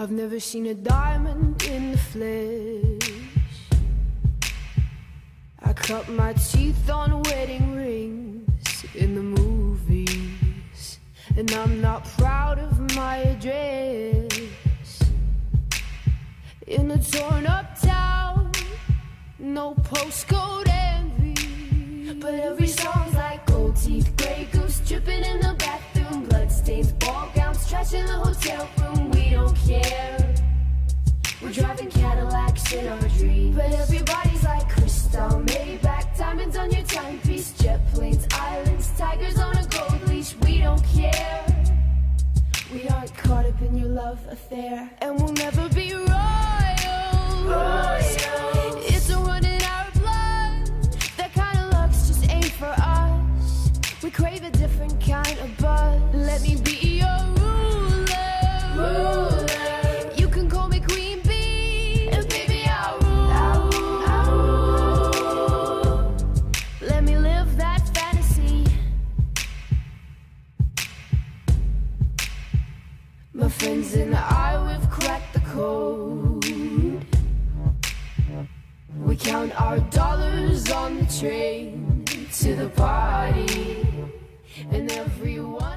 I've never seen a diamond in the flesh. I cut my teeth on wedding rings in the movies, and I'm not proud of my address. In a torn up town, no postcode envy, but every song's like gold teeth, grey goose dripping in the bathroom, bloodstains, ball gowns, trash in the hotel room. We don't care. We're driving Cadillacs in our dreams, but everybody's like crystal, Maybach, diamonds on your timepiece, jet planes, islands, tigers on a gold leash. We don't care. We aren't caught up in your love affair, and we'll never be royals. It's a run in our blood. That kind of luck's just ain't for us. We crave a different kind of buzz. Let me be your ruler. You can call me Queen Bee, and baby I'll rule. Let me live that fantasy. My friends and I, we've cracked the code. We count our dollars on the train to the party, and everyone